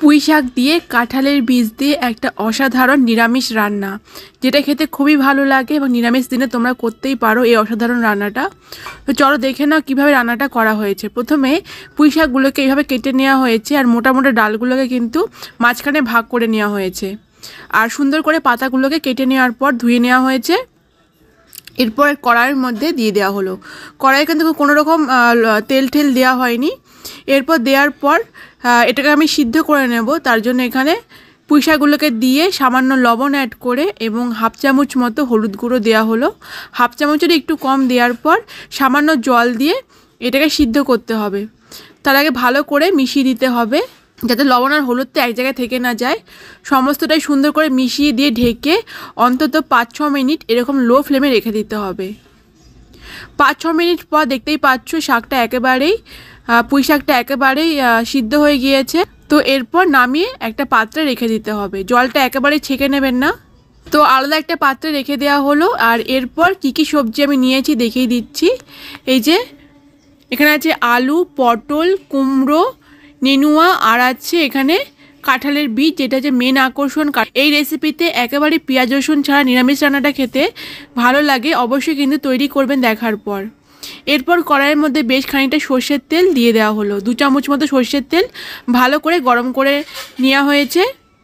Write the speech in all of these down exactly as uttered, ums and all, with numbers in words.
পুঁই শাক দিয়ে কাঁঠালের বীজ দিয়ে একটা অসাধারণ নিরামিষ রান্না, যেটা খেতে খুবই ভালো লাগে এবং নিরামিষ দিনে তোমরা করতেই পারো এই অসাধারণ রান্নাটা। তো চলো দেখে নাও কীভাবে রান্নাটা করা হয়েছে। প্রথমে পুঁই শাকগুলোকে এইভাবে কেটে নেওয়া হয়েছে, আর মোটা মোটা ডালগুলোকে কিন্তু মাঝখানে ভাগ করে নেওয়া হয়েছে, আর সুন্দর করে পাতাগুলোকে কেটে নেওয়ার পর ধুয়ে নেওয়া হয়েছে। এরপর কড়াইয়ের মধ্যে দিয়ে দেওয়া হলো। কড়াইয়ে কিন্তু কোনো রকম তেল ঠেল দেওয়া হয়নি। এরপর দেওয়ার পর এটাকে আমি সিদ্ধ করে নেব। তার জন্য এখানে পুঁই শাকগুলোকে দিয়ে সামান্য লবণ অ্যাড করে এবং হাফ চামচ মতো হলুদ গুঁড়ো দেওয়া হলো। হাফ চামচের একটু কম দেওয়ার পর সামান্য জল দিয়ে এটাকে সিদ্ধ করতে হবে। তার আগে ভালো করে মিশিয়ে দিতে হবে, যাতে লবণ আর হলুদটা এক জায়গায় থেকে না যায়। সমস্তটাই সুন্দর করে মিশিয়ে দিয়ে ঢেকে অন্তত পাঁচ ছ মিনিট এরকম লো ফ্লেমে রেখে দিতে হবে। পাঁচ ছ মিনিট পর দেখতেই পাচ্ছ শাকটা একেবারেই পুঁই শাকটা একেবারেই সিদ্ধ হয়ে গিয়েছে। তো এরপর নামিয়ে একটা পাত্রে রেখে দিতে হবে, জলটা একেবারেই ছেঁকে নেবেন না। তো আলাদা একটা পাত্রে রেখে দেওয়া হলো। আর এরপর কী কী সবজি আমি নিয়েছি দেখিয়ে দিচ্ছি। এই যে এখানে আছে আলু, পটল, কুমড়ো, নেনুয়া, আর আছে এখানে কাঁঠালের বীজ, যেটা যে মেন আকর্ষণ। এই রেসিপিতে একেবারে পেঁয়াজ রসুন ছাড়া নিরামিষ রান্নাটা খেতে ভালো লাগে, অবশ্যই কিন্তু তৈরি করবেন দেখার পর। এরপর কড়াইয়ের মধ্যে বেশ খানিকটা সর্ষের তেল দিয়ে দেওয়া হলো। দু চামচ মতো সর্ষের তেল ভালো করে গরম করে নেওয়া হয়েছে।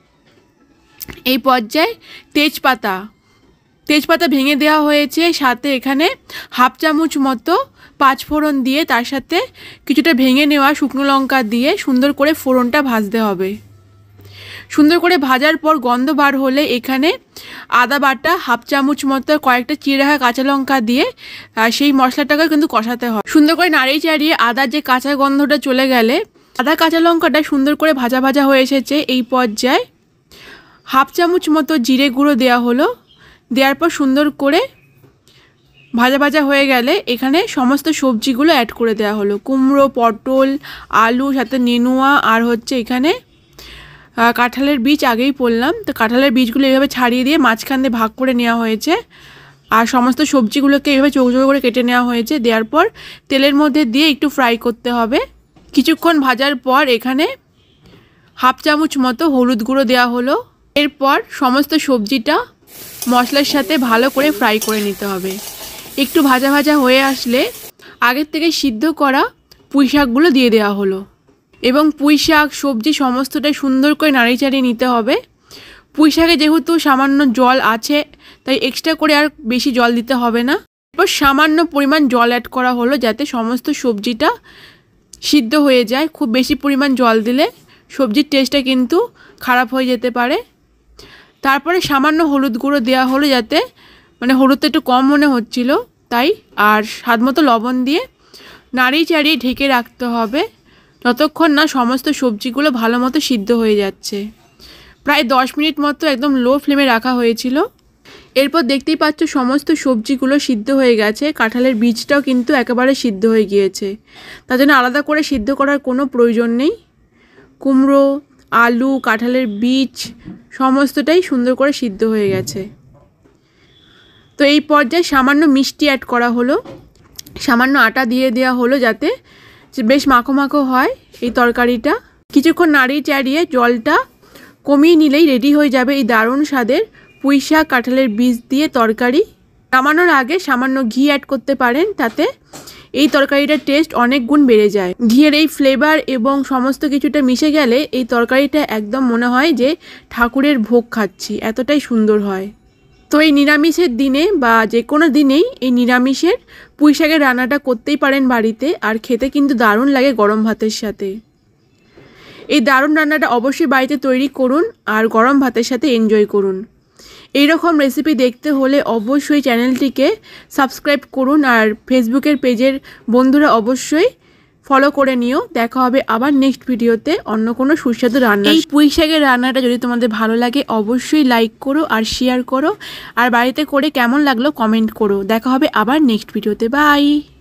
এই পর্যায়ে তেজপাতা তেজপাতা ভেঙে দেওয়া হয়েছে, সাথে এখানে হাফ চামচ মতো পাঁচ ফোড়ন দিয়ে তার সাথে কিছুটা ভেঙে নেওয়া শুকনো লঙ্কা দিয়ে সুন্দর করে ফোড়নটা ভাজতে হবে। সুন্দর করে ভাজার পর গন্ধ বার হলে এখানে আদা বাটা হাফ চামচ মতো, কয়েকটা চিড়ে রাখা কাঁচা লঙ্কা দিয়ে সেই মশলাটাকে কিন্তু কষাতে হবে। সুন্দর করে নাড়িয়ে চাড়িয়ে আদার যে কাঁচা গন্ধটা চলে গেলে আদা কাঁচা লঙ্কাটা সুন্দর করে ভাজা ভাজা হয়ে এসেছে। এই পর্যায়ে হাফ চামচ মতো জিরে গুঁড়ো দেওয়া হলো। দেওয়ার পর সুন্দর করে ভাজা ভাজা হয়ে গেলে এখানে সমস্ত সবজিগুলো অ্যাড করে দেওয়া হলো। কুমড়ো, পটল, আলু, সাথে নেনুয়া, আর হচ্ছে এখানে কাঁঠালের বীজ আগেই পড়লাম। তো কাঁঠালের বীজগুলো এইভাবে ছাড়িয়ে দিয়ে মাঝখান দিয়ে ভাগ করে নেওয়া হয়েছে, আর সমস্ত সবজিগুলোকে এইভাবে চৌকো চৌকো করে কেটে নেওয়া হয়েছে। দেওয়ার পর তেলের মধ্যে দিয়ে একটু ফ্রাই করতে হবে। কিছুক্ষণ ভাজার পর এখানে হাফ চামচ মতো হলুদ গুঁড়ো দেওয়া হলো। এরপর সমস্ত সবজিটা মশলার সাথে ভালো করে ফ্রাই করে নিতে হবে। একটু ভাজা ভাজা হয়ে আসলে আগের থেকে সিদ্ধ করা পুঁই শাকগুলো দিয়ে দেওয়া হলো এবং পুঁই শাক সবজি সমস্তটাই সুন্দর করে নাড়িয়ে চাড়িয়ে নিতে হবে। পুঁই শাকে যেহেতু সামান্য জল আছে, তাই এক্সট্রা করে আর বেশি জল দিতে হবে না। এরপর সামান্য পরিমাণ জল অ্যাড করা হলো, যাতে সমস্ত সবজিটা সিদ্ধ হয়ে যায়। খুব বেশি পরিমাণ জল দিলে সবজির টেস্টটা কিন্তু খারাপ হয়ে যেতে পারে। তারপরে সামান্য হলুদ গুঁড়ো দেওয়া হলো, যাতে মানে হলুদটা একটু কম মনে হচ্ছিল তাই। আর স্বাদ মতো লবণ দিয়ে নাড়িয়ে চাড়িয়ে ঢেকে রাখতে হবে যতক্ষণ না সমস্ত সবজিগুলো ভালো মতো সিদ্ধ হয়ে যাচ্ছে। প্রায় দশ মিনিট মতো একদম লো ফ্লেমে রাখা হয়েছিল। এরপর দেখতেই পাচ্ছ সমস্ত সবজিগুলো সিদ্ধ হয়ে গেছে। কাঁঠালের বীজটাও কিন্তু একেবারে সিদ্ধ হয়ে গিয়েছে, তার জন্য আলাদা করে সিদ্ধ করার কোনো প্রয়োজন নেই। কুমড়ো, আলু, কাঁঠালের বীজ সমস্তটাই সুন্দর করে সিদ্ধ হয়ে গেছে। তো এই পর্যায়ে সামান্য মিষ্টি অ্যাড করা হলো, সামান্য আটা দিয়ে দেওয়া হলো, যাতে বেশ মাখো মাখো হয় এই তরকারিটা। কিছুক্ষণ নাড়িয়ে চাড়িয়ে জলটা কমিয়ে নিলেই রেডি হয়ে যাবে এই দারুণ স্বাদের পুঁই শাক কাঁঠালের বীজ দিয়ে তরকারি। নামানোর আগে সামান্য ঘি অ্যাড করতে পারেন, তাতে এই তরকারিটার টেস্ট অনেক গুণ বেড়ে যায়। ঘিয়ের এই ফ্লেভার এবং সমস্ত কিছুটা মিশে গেলে এই তরকারিটা একদম মনে হয় যে ঠাকুরের ভোগ খাচ্ছি, এতটাই সুন্দর হয়। তো এই নিরামিষের দিনে বা যে কোনো দিনেই এই নিরামিষের পুঁই শাকের রান্নাটা করতেই পারেন বাড়িতে, আর খেতে কিন্তু দারুণ লাগে গরম ভাতের সাথে। এই দারুণ রান্নাটা অবশ্যই বাড়িতে তৈরি করুন আর গরম ভাতের সাথে এনজয় করুন। এই রকম রেসিপি দেখতে হলে অবশ্যই চ্যানেলটিকে সাবস্ক্রাইব করুন, আর ফেসবুকের পেজের বন্ধুরা অবশ্যই ফলো করে নিও। দেখা হবে আবার নেক্সট ভিডিওতে অন্য কোনো সুস্বাদু রান্না। এই পুঁই শাকের রান্নাটা যদি তোমাদের ভালো লাগে অবশ্যই লাইক করো আর শেয়ার করো, আর বাড়িতে করে কেমন লাগলো কমেন্ট করো। দেখা হবে আবার নেক্সট ভিডিওতে। বাই।